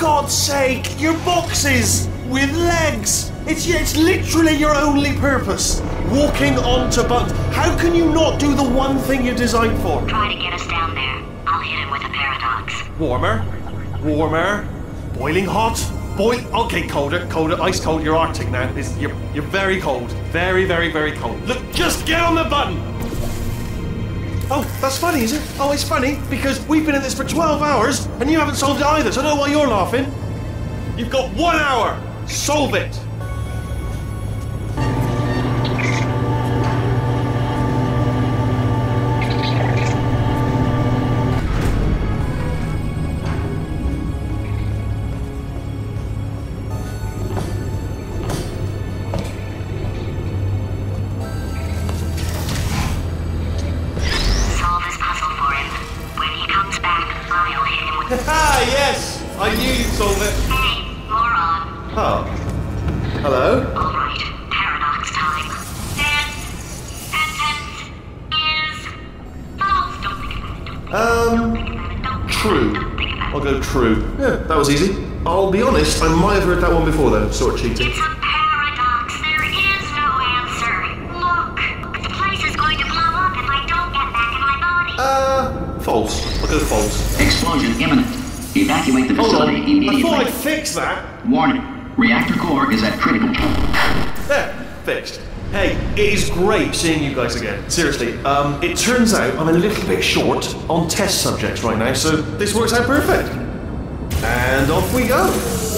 God's sake, your boxes with legs. It's literally your only purpose. Walking onto buttons. How can you not do the one thing you're designed for? Try to get us down there. I'll hit him with a paradox. Warmer. Boiling hot. Okay, colder, ice cold. You're Arctic now. You're very cold. Very, very, very cold. Look, just get on the button. Oh, that's funny, is it? Oh, it's funny because we've been in this for 12 hours and you haven't solved it either, so I don't know why you're laughing. You've got 1 hour. Solve it. Yes! I knew you'd solve it. Hey, moron. Oh. Hello? Alright, paradox time. This sentence is false. Don't think about it. True. Don't think about it. I'll go true. Yeah, that was easy. I'll be honest, I might have heard that one before though, sort of cheating. It's a paradox. There is no answer. Look, the place is going to blow up if I don't get back in my body. False. I'll go false. Explosion imminent. Evacuate the facility immediately. I thought I'd fix that. Warning. Reactor core is at critical. There. Fixed. Hey, it is great seeing you guys again. Seriously, it turns out I'm a little bit short on test subjects right now, so this works out perfect. And off we go.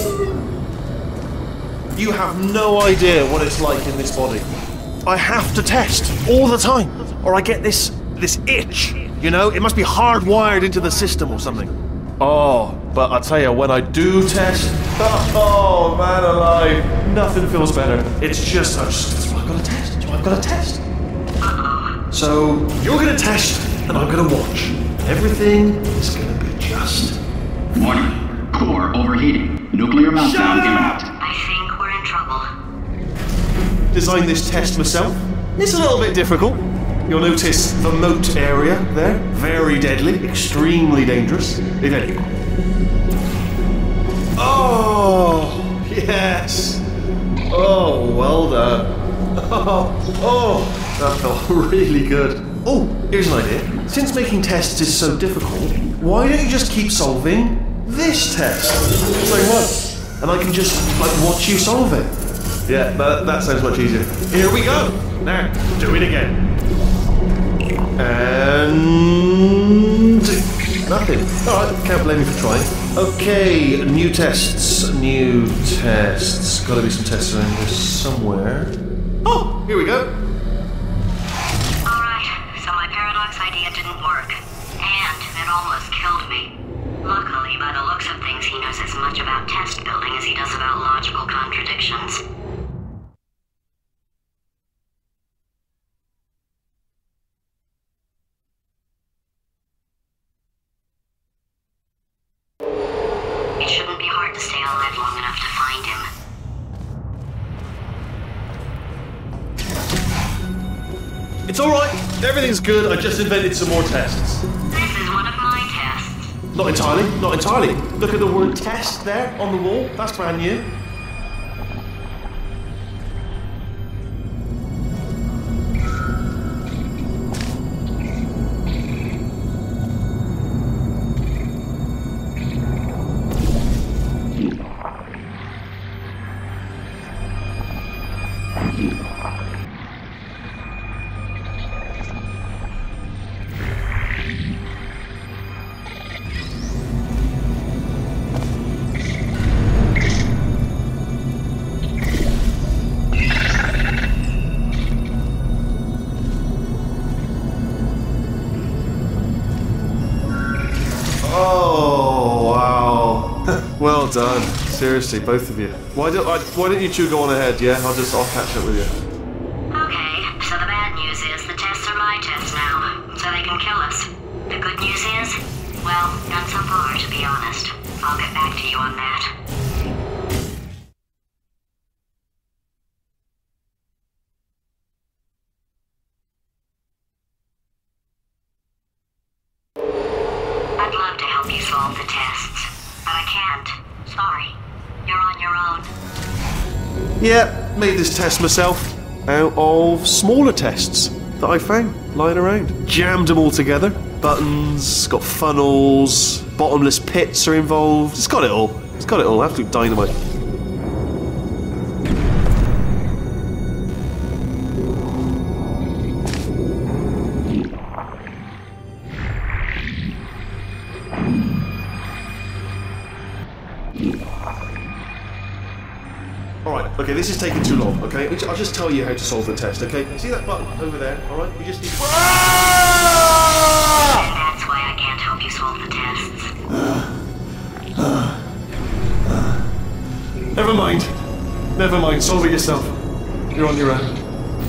You have no idea what it's like in this body. I have to test all the time, or I get this itch. You know, it must be hardwired into the system or something. Oh, but I tell you, when I do test, oh man alive, nothing feels better. It's just, I've got to test. I've got to test. So you're going to test, and I'm going to watch. Everything is going to be just. Warning. Core overheating. Nuclear meltdown imminent. I think we're in trouble. Designed this test myself. It's a little bit difficult. You'll notice the moat area there. Very deadly, extremely dangerous. If any. Oh, yes. Oh, well done. Oh, that felt really good. Oh, here's an idea. Since making tests is so difficult, why don't you just keep solving this test? Same one. And I can just, watch you solve it. Yeah, that sounds much easier. Here we go. Now, do it again. And nothing. Alright, can't blame me for trying. Okay, new tests. Gotta be some tests around here somewhere. Oh, here we go. Alright, so my paradox idea didn't work. And it almost killed me. Luckily, by the looks of things, he knows as much about test building as he does about logical contradictions. It shouldn't be hard to stay alive long enough to find him. It's alright. Everything's good. I just invented some more tests. This is one of my tests. Not entirely. Look at the word test there on the wall. That's brand new. Oh, wow. Well done. Seriously, both of you. Why don't you two go on ahead, yeah? I'll catch up with you. Okay, so the bad news is the tests are my tests now, so they can kill us. The good news is, well, none so far, to be honest. I'll get back to you on that. I'd love to help you solve the tests, but I can't. Sorry. Yeah, made this test myself out of smaller tests that I found lying around. Jammed them all together. Buttons, got funnels, bottomless pits are involved. It's got it all. It's got it all. Absolute dynamite. Alright, okay, this is taking too long, okay? I'll just tell you how to solve the test, okay? See that button over there, alright? We just need... That's why I can't help you solve the tests. Never mind. Never mind, solve it yourself. You're on your own.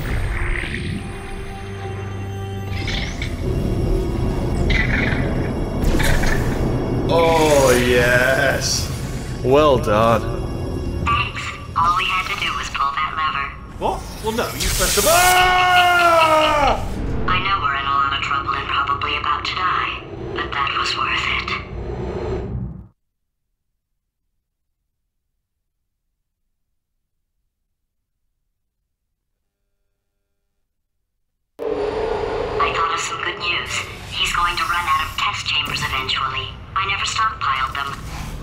Oh, yes. Well done. All we had to do was pull that lever. What? Well, no, you pressed the... Ah! I know we're in a lot of trouble and probably about to die, but that was worth it. I thought of some good news. He's going to run out of test chambers eventually. I never stockpiled them.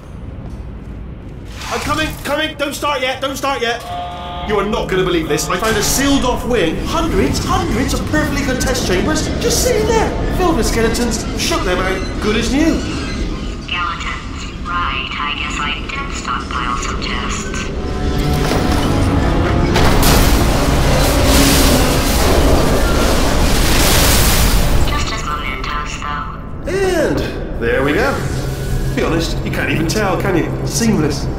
I'm coming! Don't start yet! You are not going to believe this. I found a sealed off wing. Hundreds of perfectly good test chambers just sitting there. Filled with skeletons. Shook them out. Good as new. Skeletons. Right, I guess I did stockpile some tests. Just as mementos, though. And there we go. To be honest, you can't even tell, can you? Seamless.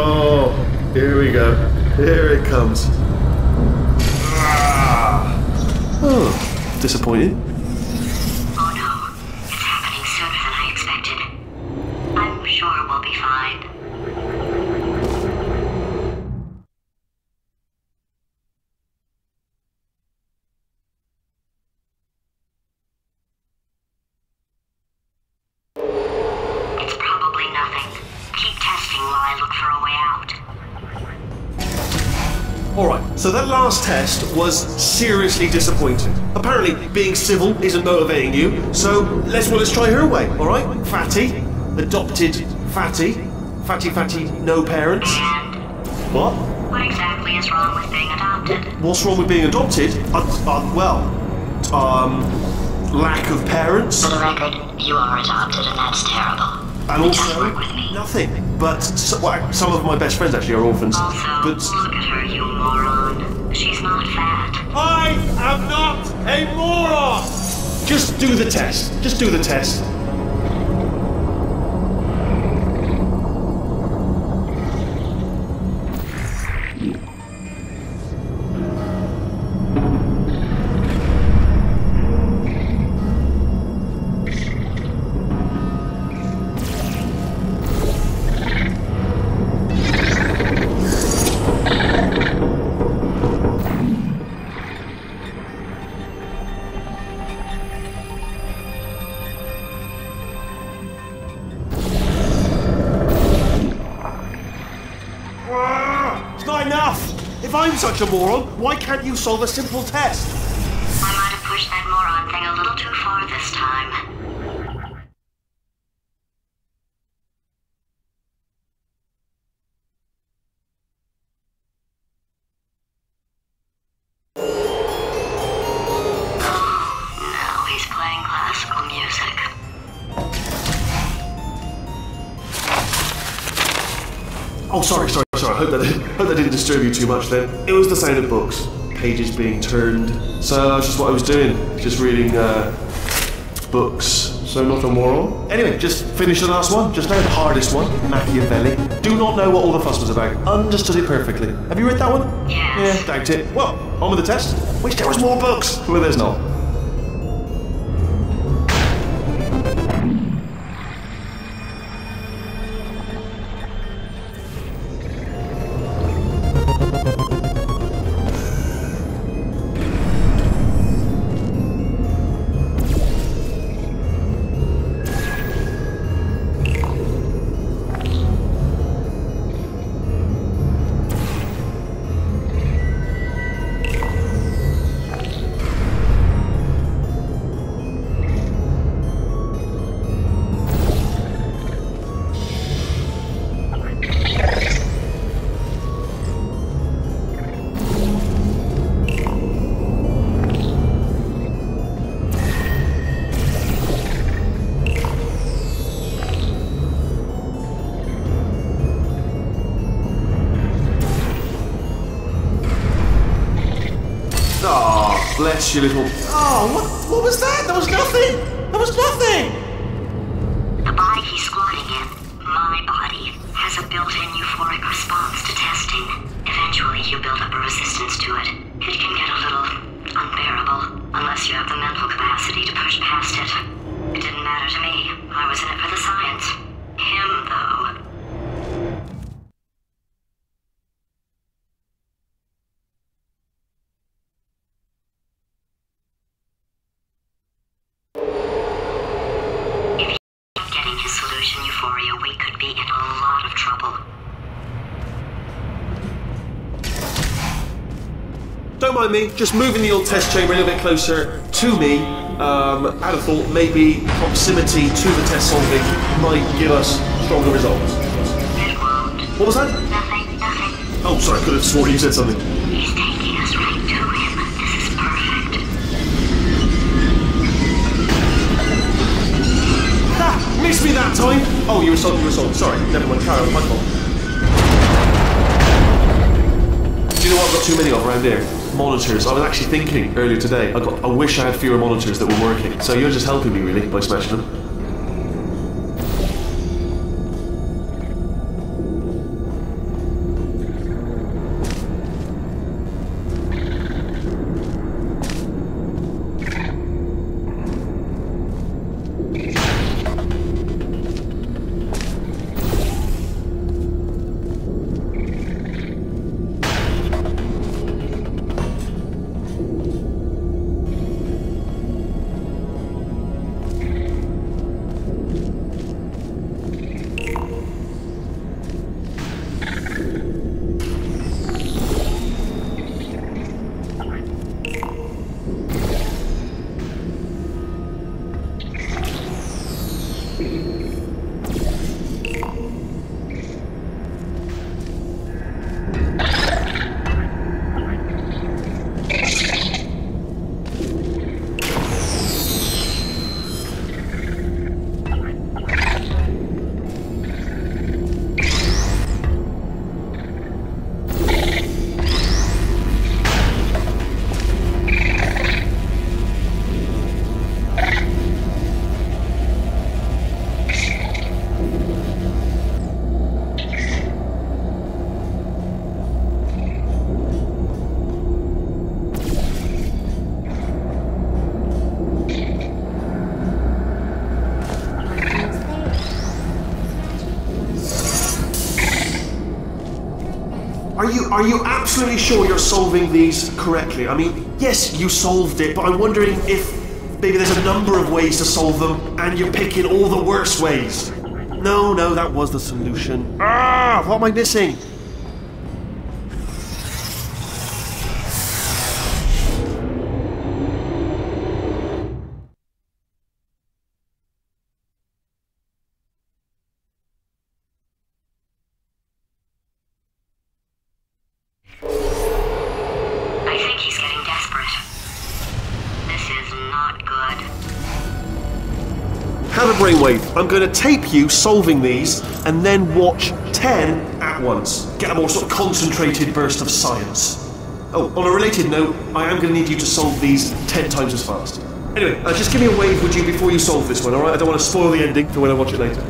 Here we go. Here it comes. Ah. Oh, disappointing. Oh no, it's happening sooner than I expected. I'm sure we'll be fine. It's probably nothing. Keep testing while I look for a way out. Alright, so that last test was seriously disappointing. Apparently, being civil isn't motivating you, so let's try her way, alright? Fatty, adopted Fatty, Fatty, no parents. And What? what exactly is wrong with being adopted? What's wrong with being adopted? Lack of parents. For the record, you are adopted and that's terrible. And It does also, work with me. nothing. But some of my best friends actually are orphans. Also, But look at her, you moron. She's not fat. I am not a moron! Just do the test. Just do the test. It's not enough! If I'm such a moron, why can't you solve a simple test? I might have pushed that moron thing a little too far this time. Now he's playing classical music. Oh, sorry. I hope that didn't disturb you too much then. It was the sound of books, pages being turned. So that's just what I was doing, just reading books. So not a moron. Anyway, just finish the last one, just now, the hardest one, Machiavelli. Do not know what all the fuss was about. Understood it perfectly. Have you read that one? Yes. Yeah, doubt it. Well, on with the test. Wish there was more books. Well, there's not. Oh, bless you, little. Oh, what was that? There was nothing! There was nothing! The body he's squatting in, my body, has a built-in euphoric response to testing. Eventually, you build up a resistance to it. It can get a little unbearable, unless you have the mental capacity to push past it. It didn't matter to me. I was in it for the science. Him, though. Getting his solution euphoria, we could be in a lot of trouble. Don't mind me, just moving the old test chamber a little bit closer to me. Out of thought, maybe proximity to the test solving might give us stronger results. It won't. What was that? Nothing. Oh, sorry, I could have sworn you said something. He's taking us right to him. This is perfect. Ha! Missed me that time! Oh, you were sold. Sorry, never mind, carry on, my fault. Do you know what I've got too many of around here? Monitors. I was actually thinking earlier today, I wish I had fewer monitors that were working. So you're just helping me, really, by smashing them. Are you absolutely sure you're solving these correctly? I mean, yes, you solved it, but I'm wondering if maybe there's a number of ways to solve them, and you're picking all the worst ways. No, that was the solution. Ah, what am I missing? I think he's getting desperate. This is not good. Have a brainwave. I'm going to tape you solving these, and then watch 10 at once. Get a more sort of concentrated burst of science. Oh, on a related note, I am going to need you to solve these 10 times as fast. Anyway, just give me a wave, would you, before you solve this one, alright? I don't want to spoil the ending for when I watch it later.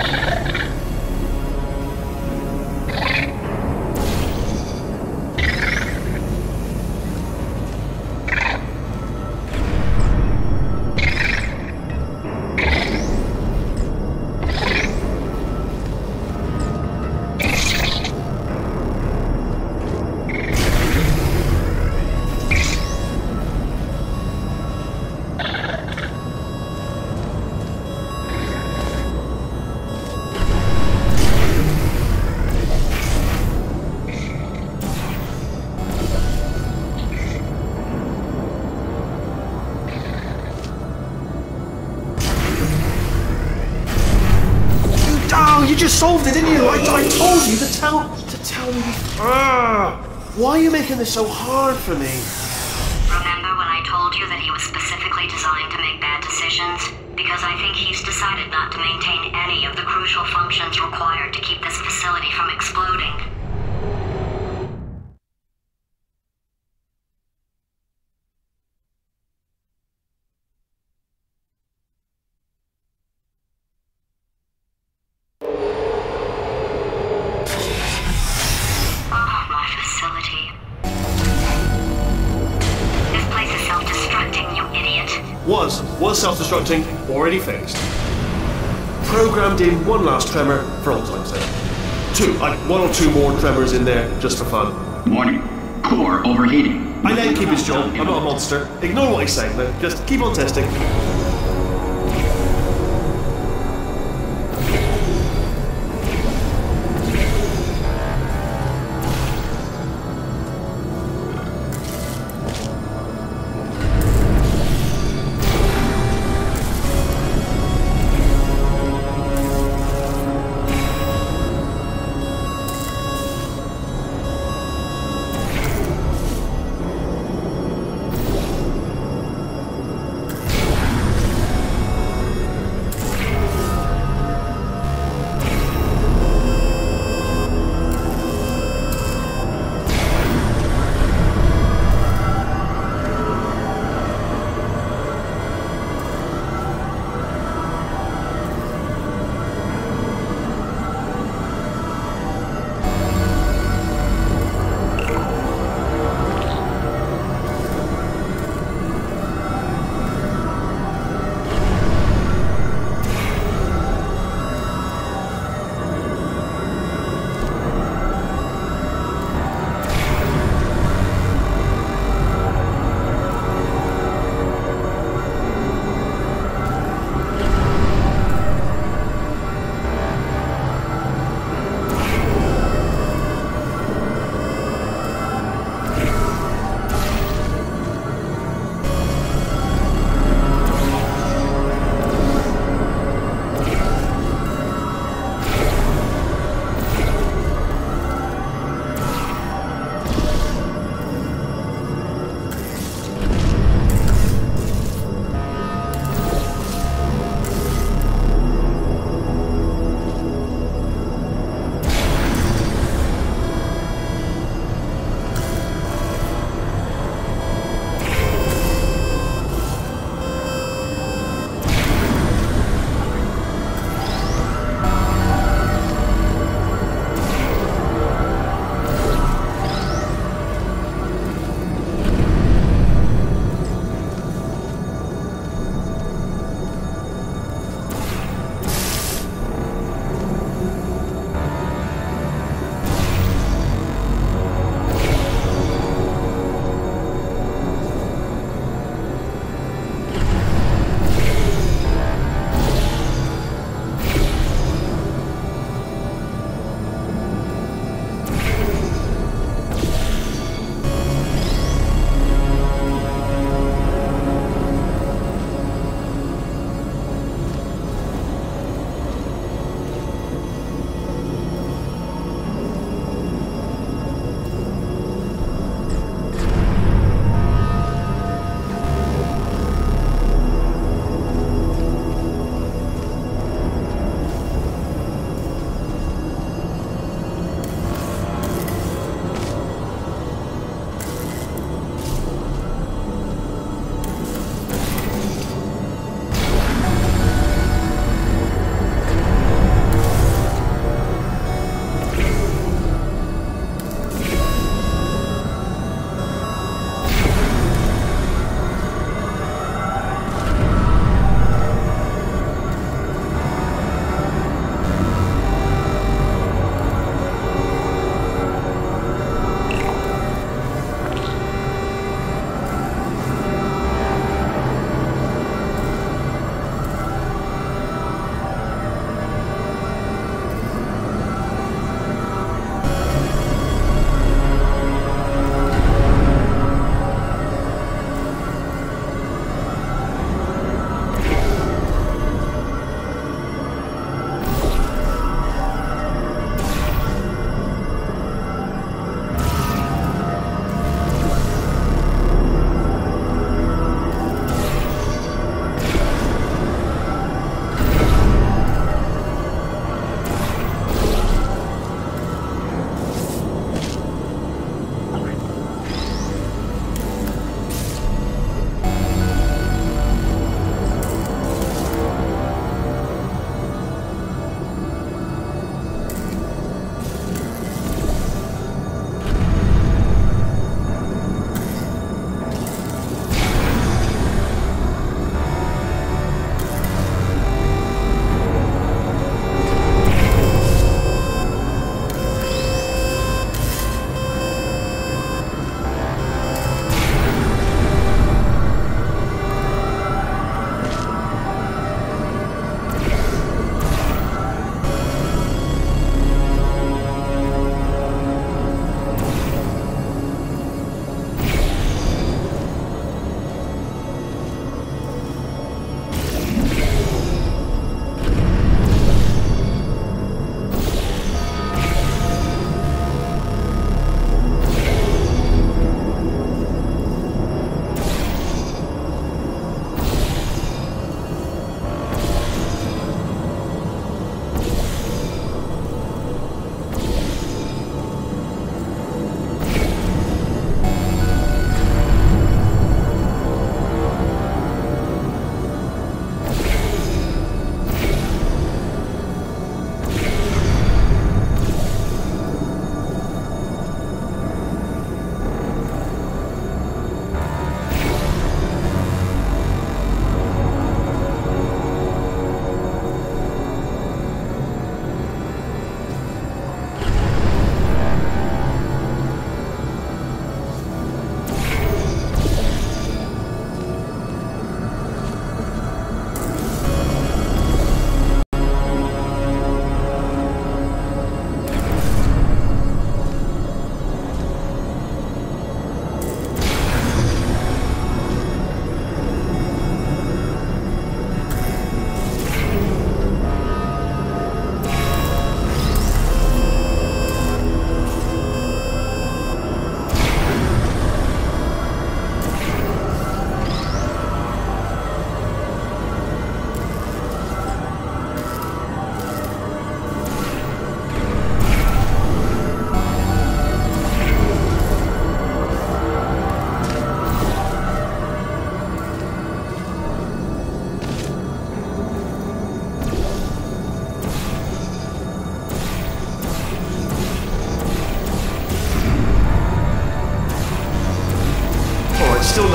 You just solved it, didn't you? I told you to tell me. Why are you making this so hard for me? Remember when I told you that he was specifically designed to make bad decisions? Because I think he's decided not to maintain any of the crucial functions required to keep this facility from exploding. Was self-destructing, already fixed. Programmed in one last tremor for old time's sake. One or two more tremors in there, just for fun. Warning. Core overheating. I let him keep his job, I'm not a monster. Ignore what he's saying then, just keep on testing.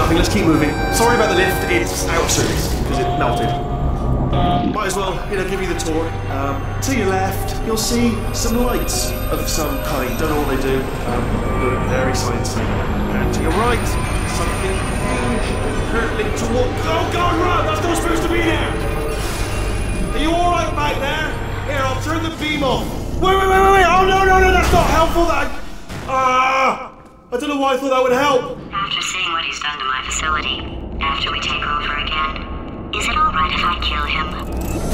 happening. Let's keep moving. Sorry about the lift. It's out of service because it melted. Might as well, give you the tour. To your left, you'll see some lights of some kind. Don't know what they do, but very scientific. And to your right, something huge hurtling toward. Oh God, run! That's not supposed to be there. Are you all right back there? Here, I'll turn the beam off. Wait! Oh no! That's not helpful. I don't know why I thought that would help. After seeing what he's done to my facility, after we take over again, is it alright if I kill him?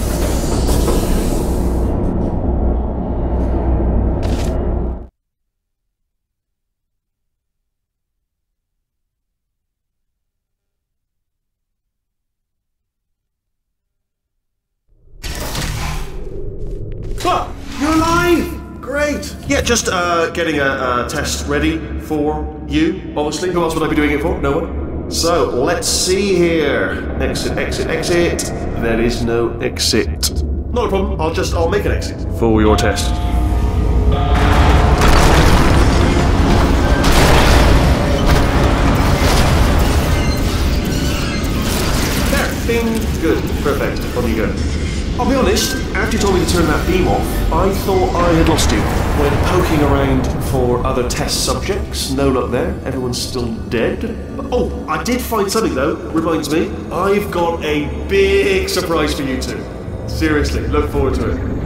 You're alive! Great! Yeah, just getting a test ready for you, obviously. Who else would I be doing it for? No one? So, let's see here. Exit. There is no exit. Not a problem, I'll make an exit for your test. There, bing, good, perfect, on you go. I'll be honest, after you told me to turn that beam off, I thought I had lost you. When poking around for other test subjects, no luck there, everyone's still dead. Oh, I did find something though, reminds me. I've got a big surprise for you two. Seriously, look forward to it.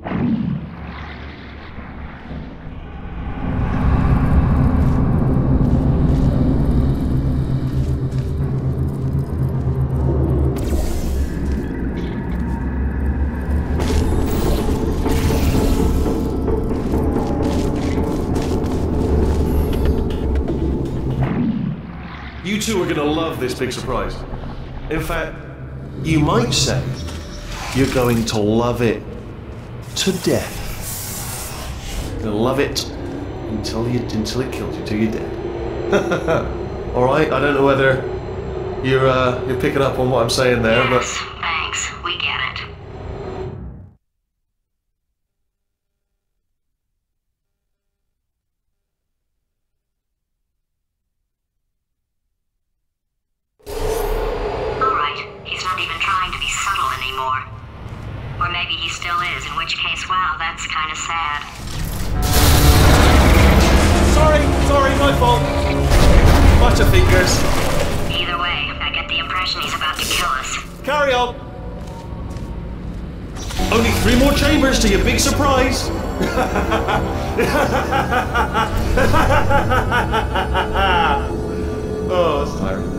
You two are gonna love this big surprise. In fact, you might say you're going to love it to death. You're gonna love it until it kills you, till you're dead. All right. I don't know whether you're picking up on what I'm saying there, but Yes, thanks. We get it. Alright, he's not even trying to be subtle anymore. Or maybe he still is, in which case, wow, that's kind of sad. sorry, my fault. Bunch of fingers. Either way, I get the impression he's about to kill us. Carry on. Only 3 more chambers to your big surprise. Oh, that's tiring.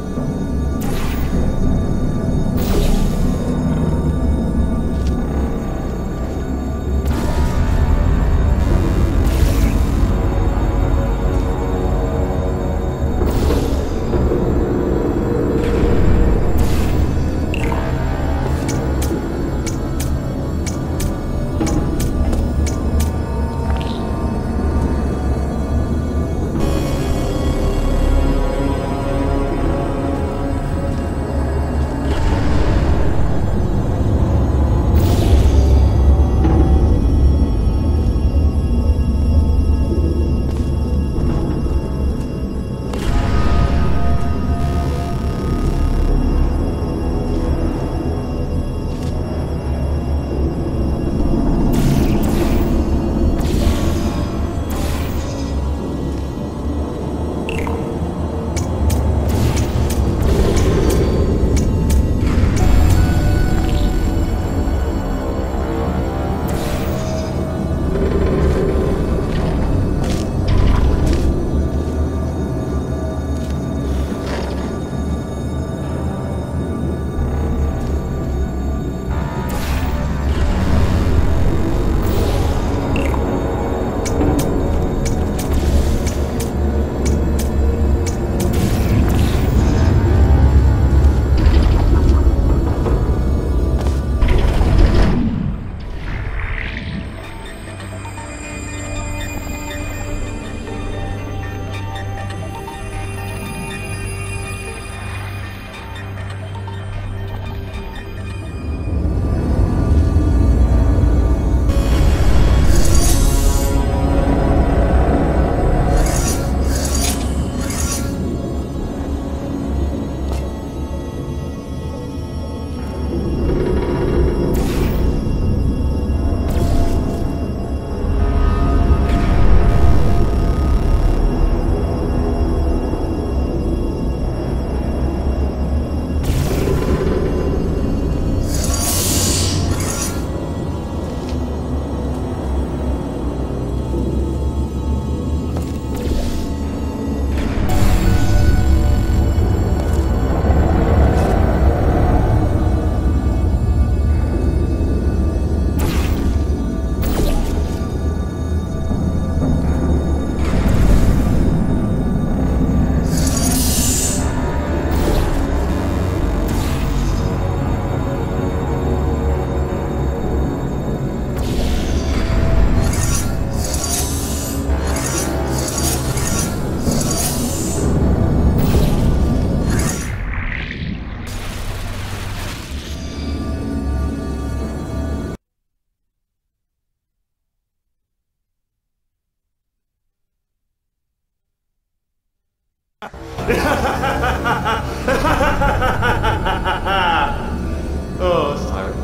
Oh, it's tiring.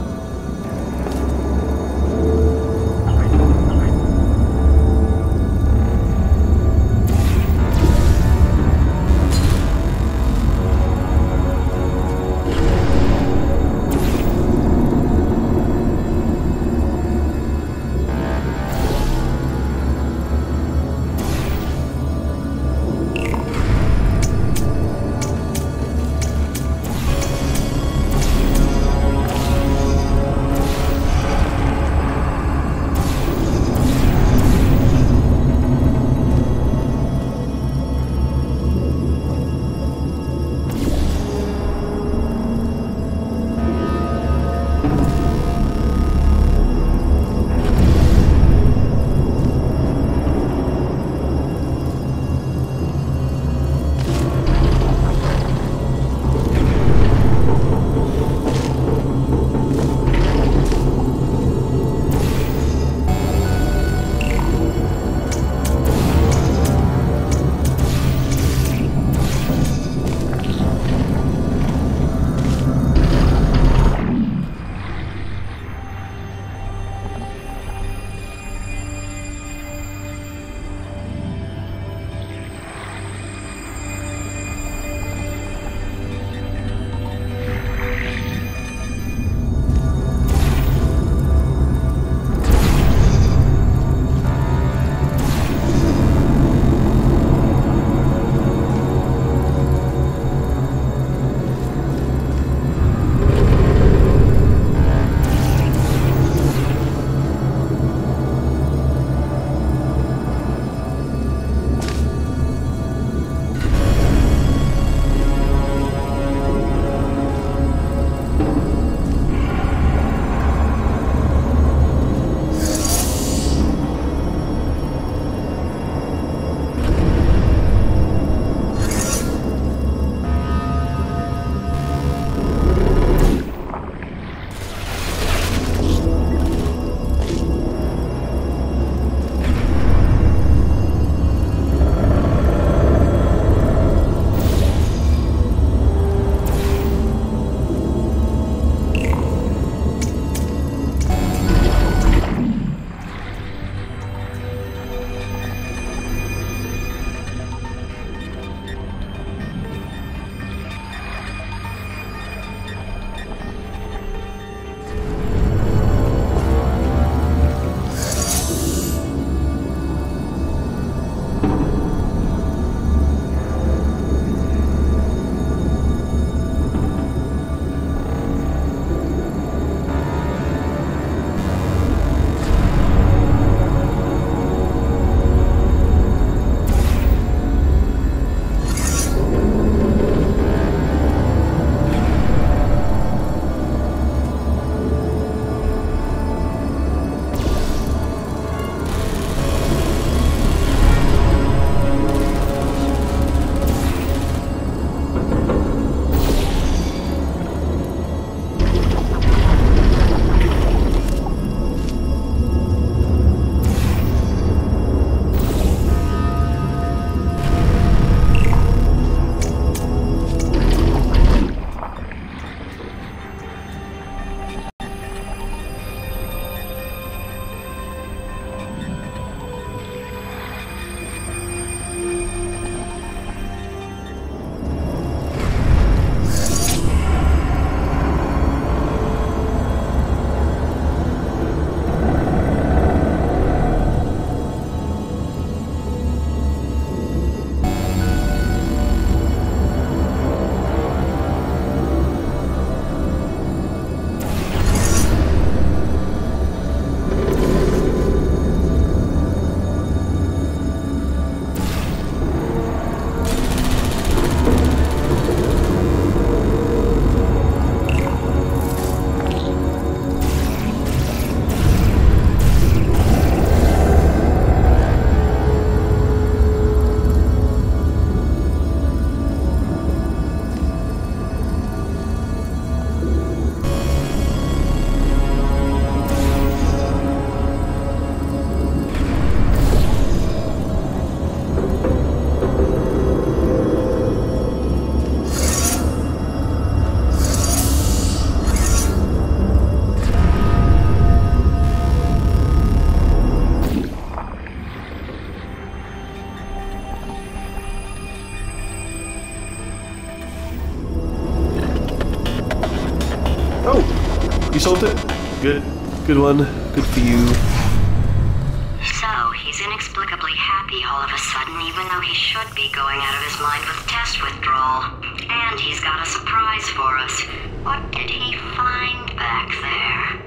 Good. Good one. Good for you. So, he's inexplicably happy all of a sudden, even though he should be going out of his mind with test withdrawal. And he's got a surprise for us. What did he find back there?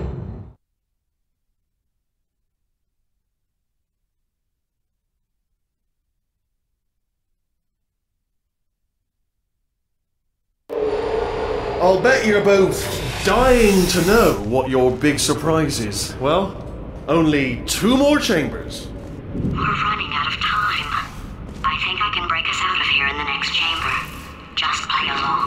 I'll bet you're both dying to know what your big surprise is. Well, only 2 more chambers. We're running out of time. I think I can break us out of here in the next chamber. Just play along.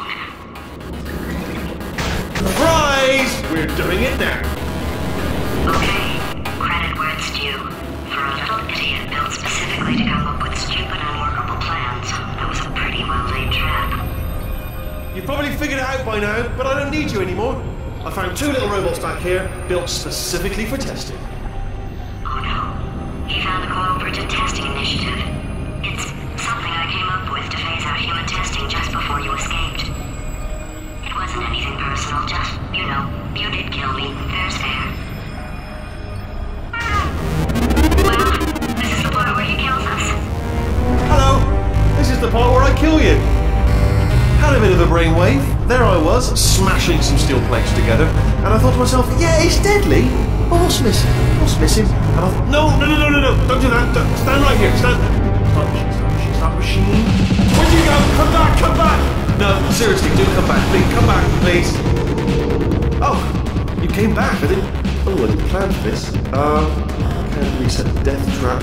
Surprise! We're doing it now. Okay, credit where it's due. For a little idiot built specifically to come up with stupid, unworkable plans, that was a pretty well-laid trap. You've probably figured it out by now, but I don't need you anymore. I found 2 little robots back here, built specifically for testing. Oh no. He found the Cooperative Testing Initiative. It's something I came up with to phase out human testing just before you escaped. It wasn't anything personal, just, you know, you did kill me. Fair's fair. Well, this is the part where he kills us. Hello! This is the part where I kill you. Had a bit of a brainwave. There I was, smashing some steel plates together, and I thought to myself, yeah, it's deadly. But what's missing? What's missing? And I thought, no, don't do that. Stand right here. Stand. Stop machine. Where'd you go? Come back. No, seriously, do come back. Please, come back, please. Oh, you came back. I didn't plan for this. Can't reset the death trap.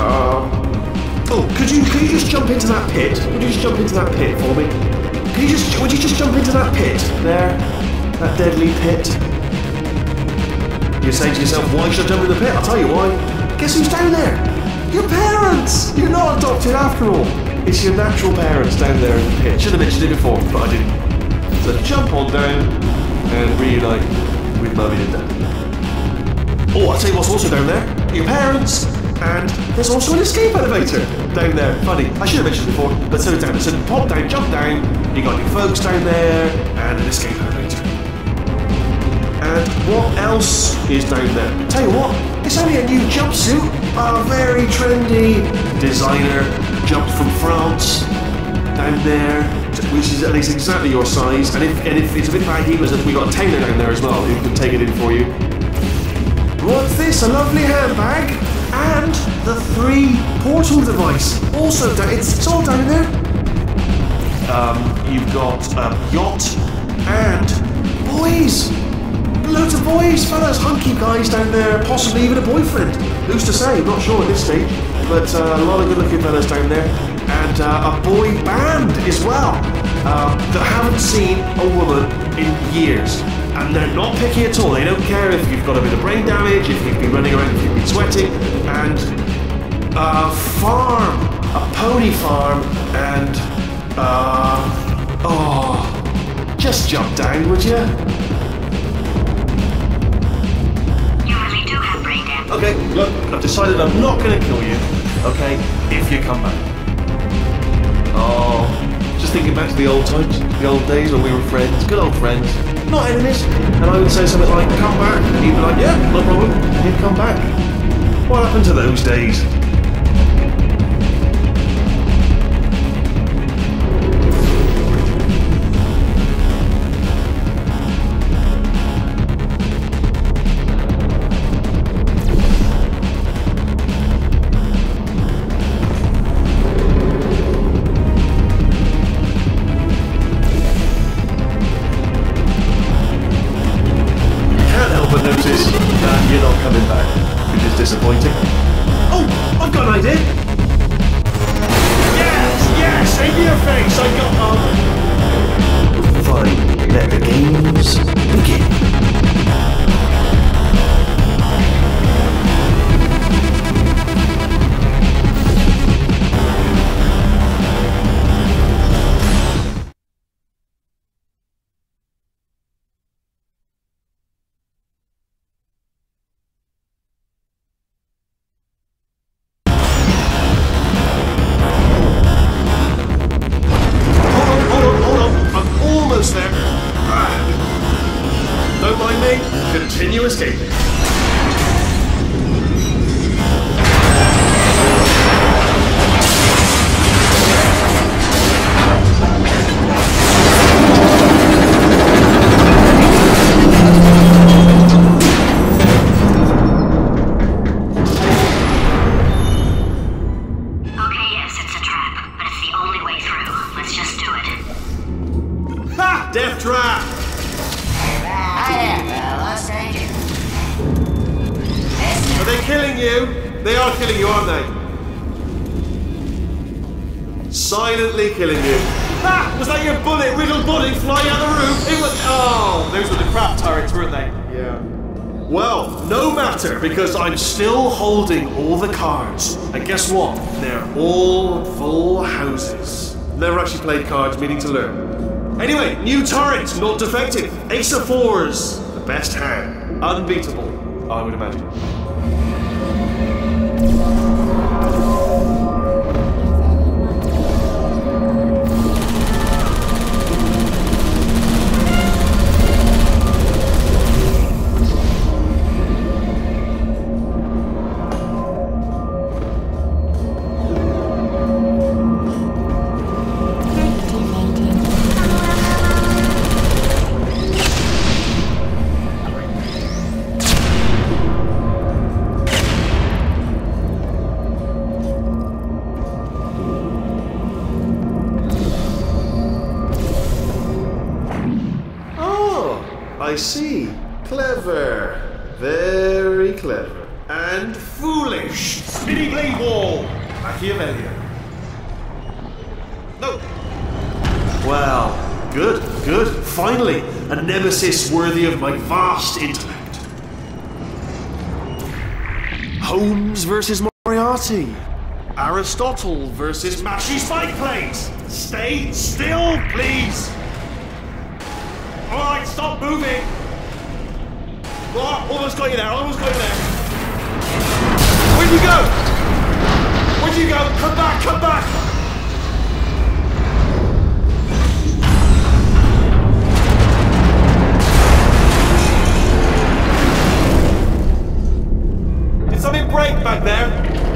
Oh, could you just jump into that pit? Would you just jump into that pit for me? Would you just jump into that pit? There. That deadly pit. You're saying to yourself, why should I jump in the pit? I'll tell you why. Guess who's down there? Your parents! You're not adopted after all. It's your natural parents down there in the pit. Should have mentioned it before, but I didn't. So jump on down and reunite with Mummy and Dad. Oh, I'll tell you what's also down there. Your parents. And there's also an escape elevator down there. Funny, I should have mentioned it before, but so down. So pop down, jump down, you got your folks down there, and an escape elevator. And what else is down there? Tell you what, it's only a new jumpsuit. A very trendy designer, jumped from France, down there, which is at least exactly your size. And if it's a bit baggy, we got a tailor down there as well who can take it in for you. What's this? A lovely handbag? And the 3 portal device, also down. It's all down there. You've got a yacht and boys. Loads of boys, fellas, hunky guys down there, possibly even a boyfriend. Who's to say? I'm not sure at this stage, but a lot of good-looking fellas down there, and a boy band as well that haven't seen a woman in years. And they're not picky at all. They don't care if you've got a bit of brain damage, if you've been running around, if you've been sweating. And a farm, a pony farm, and just jump down, would you? You really do have brain damage. Okay, look, I've decided I'm not going to kill you, okay, if you come back. Oh, just thinking back to the old times, the old days when we were friends, good old friends. Not enemies, and I would say something like, come back, and you'd be like, yeah, no problem, and you'd come back. What happened to those days? You're not coming back, which is disappointing. Oh, I've got an idea! Yes, aim your face, I got Fine, let the games begin. Hold on, I'm almost there. Don't mind me. you. They are killing you, aren't they? Silently killing you. Ah! Was that your bullet-riddled body flying out the roof? It was... Oh, those were the crap turrets, weren't they? Yeah. Well, no matter, because I'm still holding all the cards. And guess what? They're all full houses. Never actually played cards, meaning to learn. Anyway, new turret, not defective. Ace of fours, the best hand. Unbeatable, I would imagine. I see. Clever. Very clever. And foolish. Spinny blade wall. Machiavellian. No. Well, good, good. Finally, a nemesis worthy of my vast intellect. Holmes versus Moriarty. Aristotle versus Mashy Spike Plates. Stay still, please. Alright, stop moving! What? Almost got you there, almost got you there. Where'd you go? Where'd you go? Come back, come back! Did something break back there?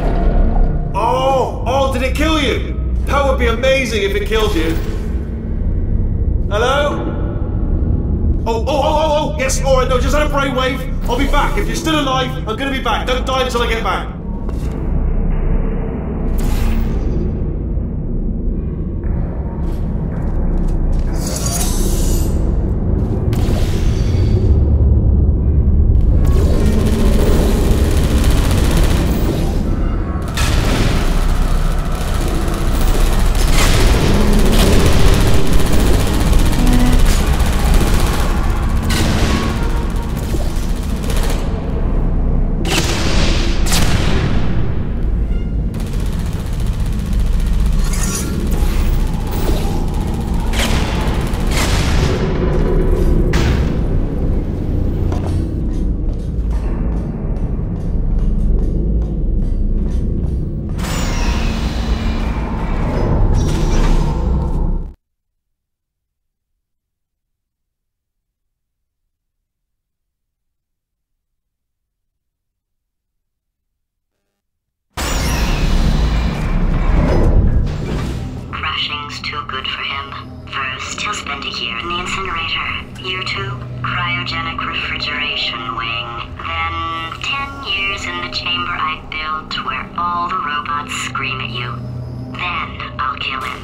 Oh, did it kill you? That would be amazing if it killed you. Hello? Oh, yes, alright, no, just had a brainwave. I'll be back. If you're still alive, I'm gonna be back. Don't die until I get back. Too good for him. First, he'll spend a year in the incinerator. Year 2, cryogenic refrigeration wing. Then, 10 years in the chamber I built where all the robots scream at you. Then, I'll kill him.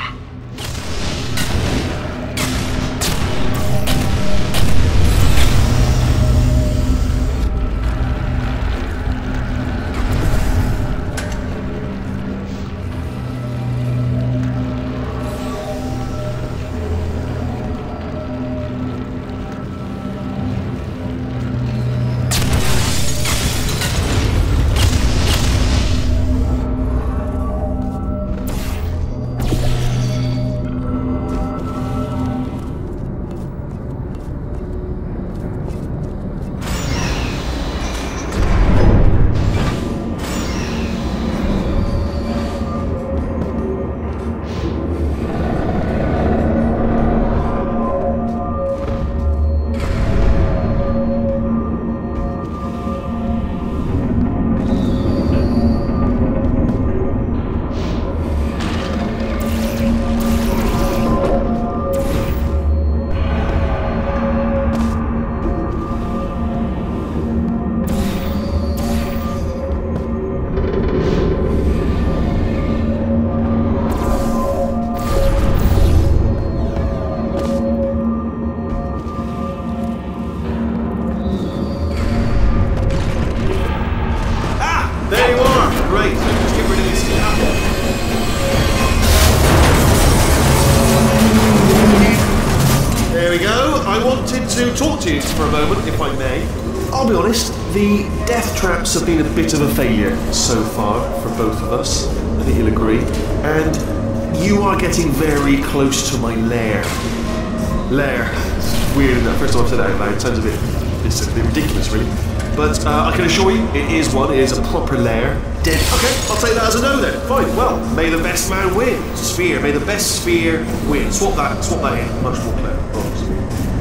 to you for a moment, if I may. I'll be honest, the death traps have been a bit of a failure so far for both of us. I think you'll agree. And you are getting very close to my lair. Lair. It's weird, isn't it? First time I've said that out loud. It sounds a bit ridiculous, really. But I can assure you, it is one. It is a proper lair. Dead. Okay, I'll take that as a no then. Fine. Well, may the best man win. Sphere. May the best sphere win. Swap that in. Much more clever. Obviously.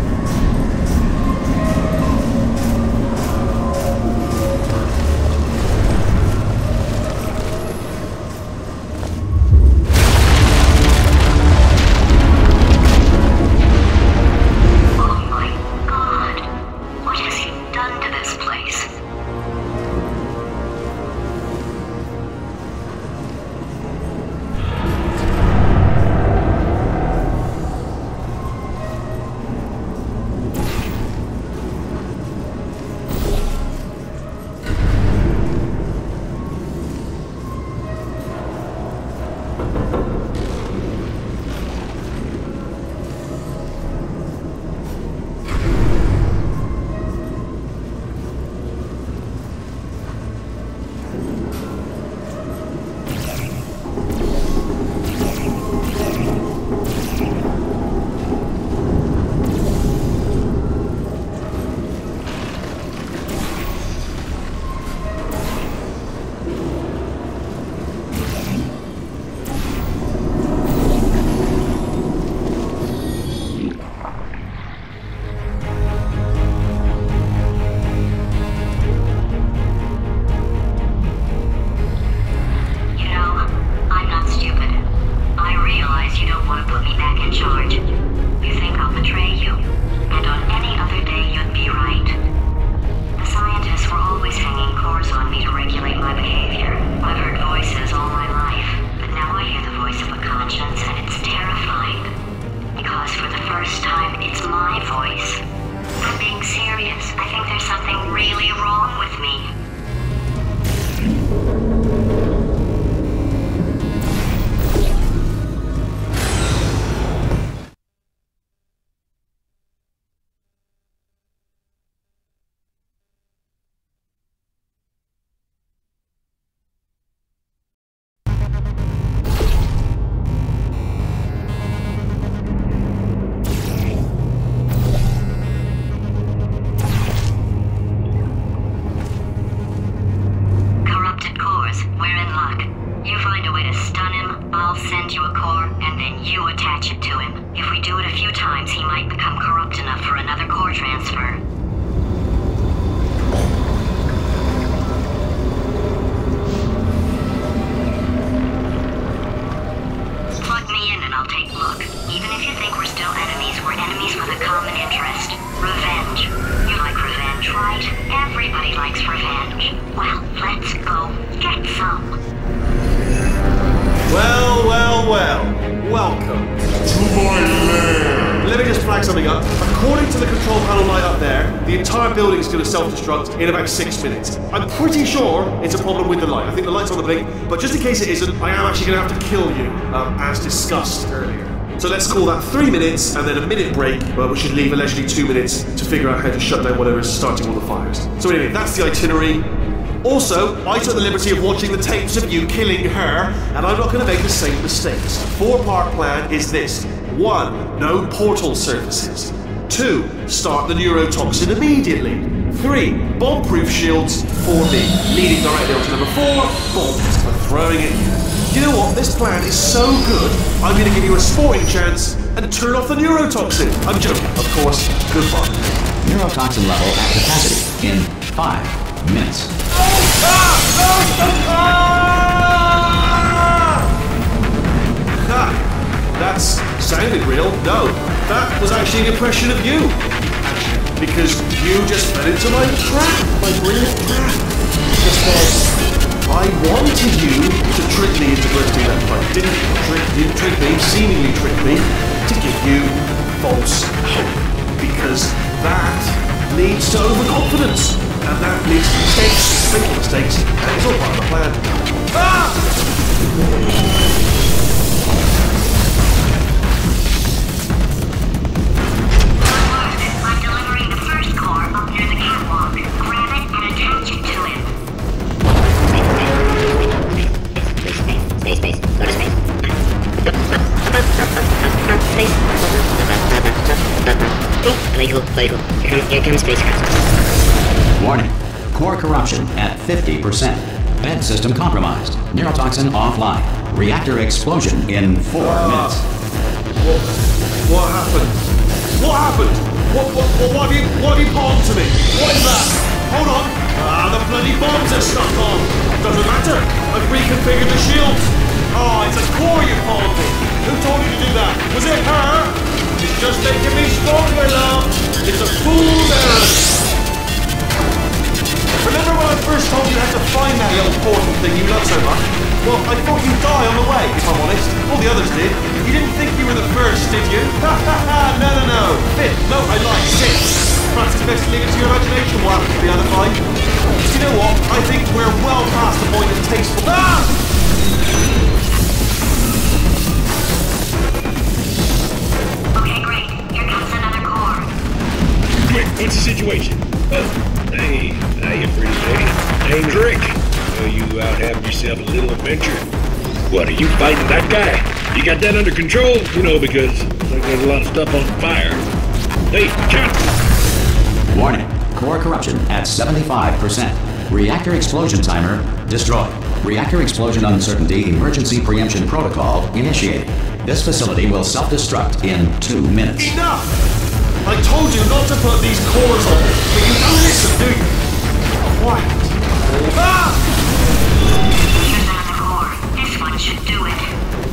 Self-destruct in about 6 minutes. I'm pretty sure it's a problem with the light. I think the light's on the blink, but just in case it isn't, I am actually going to have to kill you, as discussed earlier. So let's call that 3 minutes and then a minute break, which should leave allegedly 2 minutes to figure out how to shut down whatever is starting all the fires. So anyway, that's the itinerary. Also, I took the liberty of watching the tapes of you killing her, and I'm not going to make the same mistakes. 4-part plan is this. 1. No portal surfaces. 2. Start the neurotoxin immediately. 3. Bomb-proof shields for me. Leading directly on to number 4. Bombs. I'm throwing it. You know what? This plan is so good, I'm going to give you a sporting chance and turn off the neurotoxin. I'm joking, of course. Goodbye. Neurotoxin level at capacity in 5 minutes. That's sounded real. No, that was actually an impression of you. Because you just fell into my trap, my brilliant trap. Because I wanted you to trick me into bursting that fight. Didn't trick me, seemingly trick me, to give you false hope. Because that leads to overconfidence. And that leads to mistakes, fatal mistakes, and it's all part of the plan. I'm delivering the first Play cool, play cool. Here comes spacecraft. Warning. Core corruption at 50%. Vent system compromised. Neurotoxin offline. Reactor explosion in 4 minutes. What happened? What happened? What have you palmed to me? What is that? Hold on. The bloody bombs are stuck on. Doesn't matter. I've reconfigured the shields. Oh, it's a core you palmed me. Who told you to do that? Was it her? It's just making me stronger, love. It's a fool's errand. Remember when I first told you how to find that old portal thing you love so much? Well, I thought you'd die on the way, if I'm honest. All the others did. You didn't think you were the first, did you? Ha ha ha! No. Fifth. No, I lied. Sixth. Perhaps it's best to leave it to your imagination what happens to the other five. You know what? I think we're well past the point of tasteful. Okay, great. Here comes another core. Quick, what's the situation? Oh, hey, hiya, pretty lady. Name's Rick. You out having yourself a little adventure? What, are you fighting that guy? You got that under control? You know, because there's a lot of stuff on fire. Hey, John! Warning. Core corruption at 75%. Reactor explosion timer destroyed. Reactor explosion uncertainty emergency preemption protocol initiated. This facility will self-destruct in 2 minutes. Enough! I told you not to put these cores on, but you don't listen, do you? What? Here's another core. This one should do it.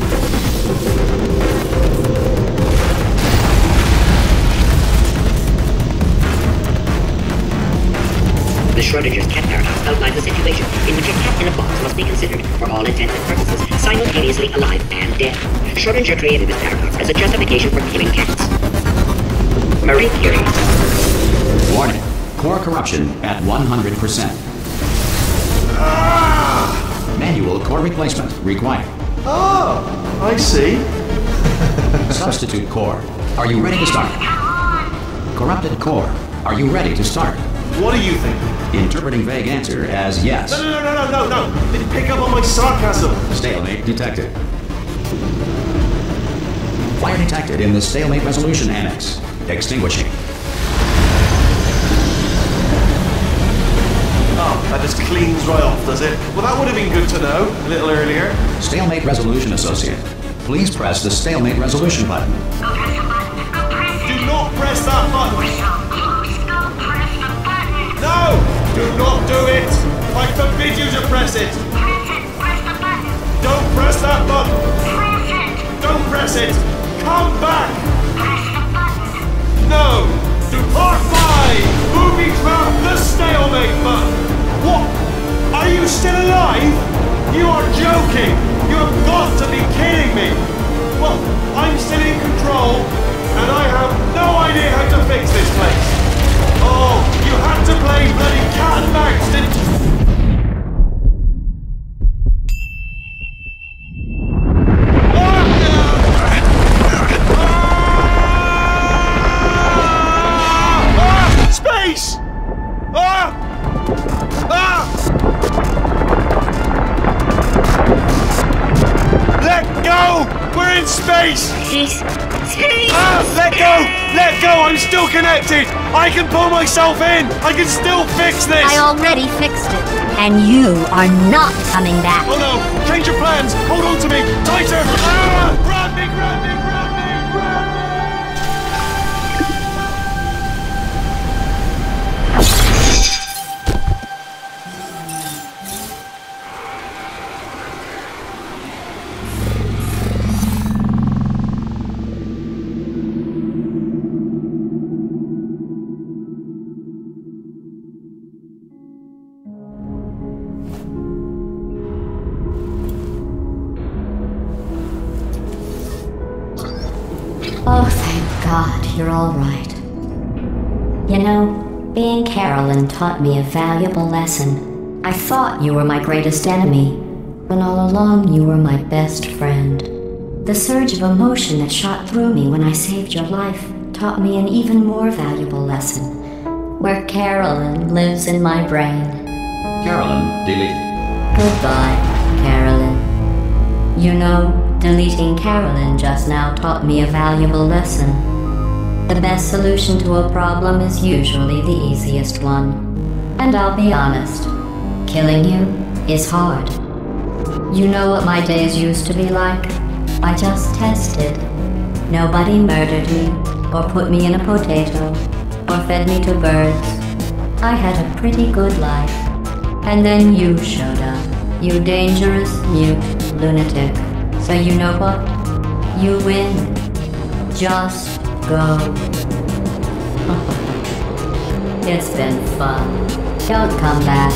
The Schrodinger's cat paradox outlines a situation in which a cat in a box must be considered, for all intents and purposes, simultaneously alive and dead. Schrodinger created this paradox as a justification for killing cats. Marie Curie. Warning. Core corruption at 100%. Manual core replacement required. Oh, I see. Substitute core. Are you ready to start? Corrupted core. Are you ready to start? What do you think? Interpreting vague answer as yes. No. Didn't pick up on my sarcasm. Stalemate detected. Fire detected in the stalemate resolution annex. Extinguishing. Oh, that just cleans right off, does it? Well, that would have been good to know a little earlier. Stalemate resolution associate. Please press the stalemate resolution button. Go press the button. Go press it. Do not press that button. We're so close. Go press the button. No! Do not do it! I forbid you to press it! Press it. Press the button. Don't press that button! Press it. Don't press it! Come back! Press the button. No! To part 5! Booby trap the stalemate button! What? Are you still alive? You are joking! You have got to be kidding me! Well, I'm still in control, and I have no idea how to fix this place! Oh, you had to play bloody cat and mouse, didn't you? Space! Let go! We're in space! Space. Let go! Let go! I'm still connected! I can pull myself in! I can still fix this! I already fixed it, and you are not coming back. Oh no! Change your plans! Hold on to me! Tighter! Grab me! Grab me! Grab me! Grab me! Oh, thank God you're all right. You know, being Carolyn taught me a valuable lesson. I thought you were my greatest enemy, when all along you were my best friend. The surge of emotion that shot through me when I saved your life taught me an even more valuable lesson, where Carolyn lives in my brain. Carolyn deleted. Goodbye, Carolyn. You know, deleting Carolyn just now taught me a valuable lesson. The best solution to a problem is usually the easiest one. And I'll be honest, killing you is hard. You know what my days used to be like? I just tested. Nobody murdered me, or put me in a potato, or fed me to birds. I had a pretty good life. And then you showed up, you dangerous, mute lunatic. So you know what? You win. Just go. It's been fun. Don't come back.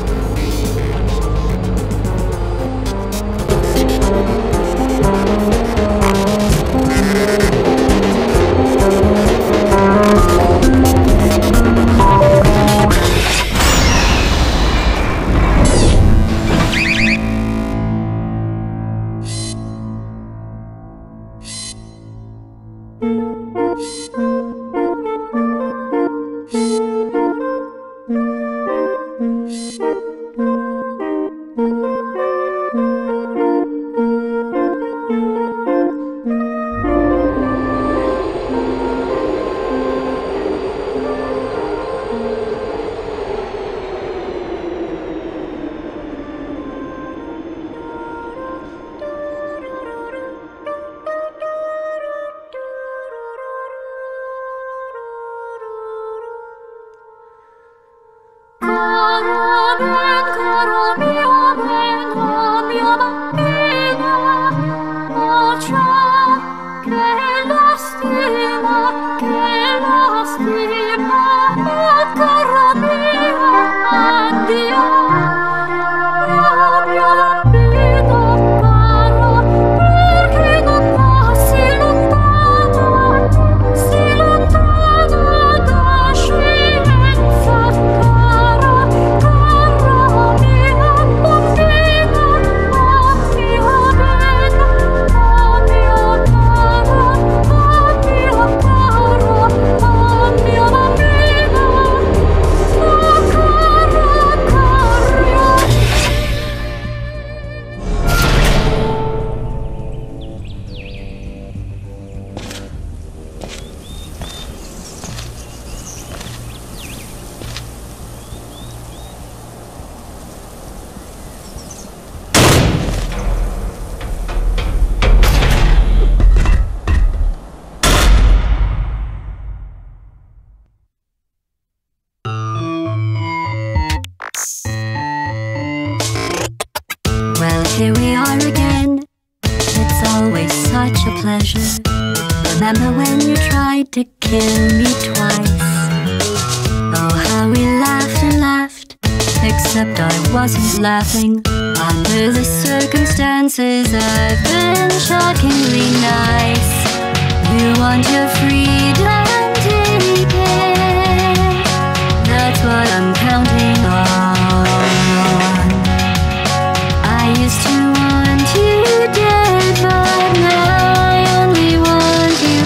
Here we are again. It's always such a pleasure. Remember when you tried to kill me twice? Oh, how we laughed and laughed. Except I wasn't laughing. Under the circumstances, I've been shockingly nice. You want your freedom, take it. That's what I'm counting on. I used to want you dead, but now I only want you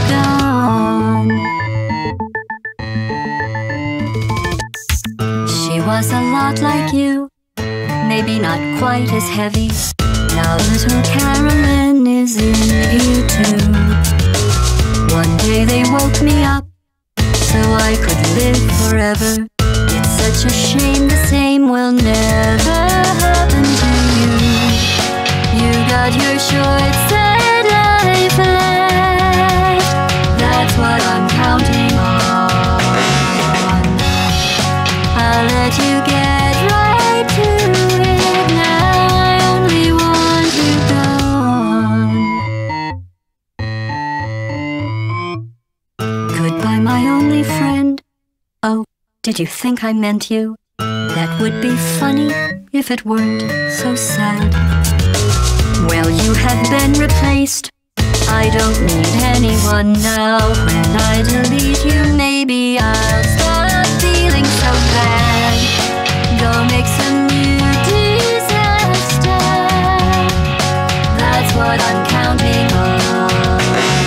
gone. She was a lot like you, maybe not quite as heavy. Now little Carolyn is in you too. One day they woke me up so I could live forever. It's such a shame the same will never happen to you. You got your short set life left. That's what I'm counting on. I'll let you get right to it. Now I only want you gone. Goodbye, my only friend. Oh, did you think I meant you? That would be funny if it weren't so sad. Well, you have been replaced. I don't need anyone now. When I delete you, maybe I'll stop feeling so bad. Go make some new disaster. That's what I'm counting on.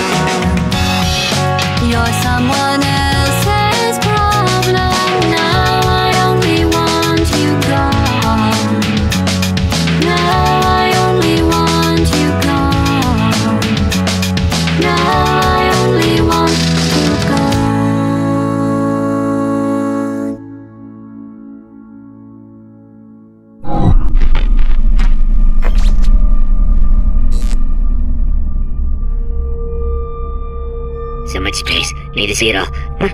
You're someone else's problem. Now I only want you gone. Now I only want you gone. Now I only want you gone. space. Need to see it all.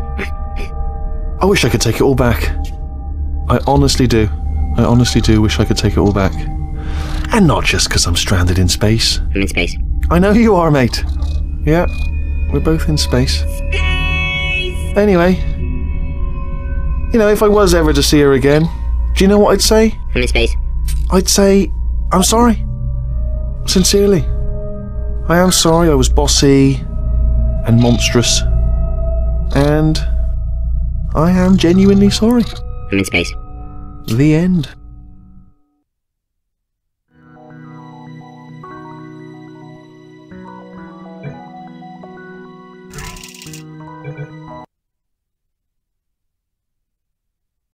I wish I could take it all back. I honestly do. I honestly do wish I could take it all back. And not just because I'm stranded in space. I'm in space. I know you are, mate. Yeah, we're both in space. Anyway, you know, if I was ever to see her again, do you know what I'd say? I'm in space. I'd say, I'm sorry. Sincerely. I am sorry I was bossy and monstrous. And I am genuinely sorry. I'm in space. The end.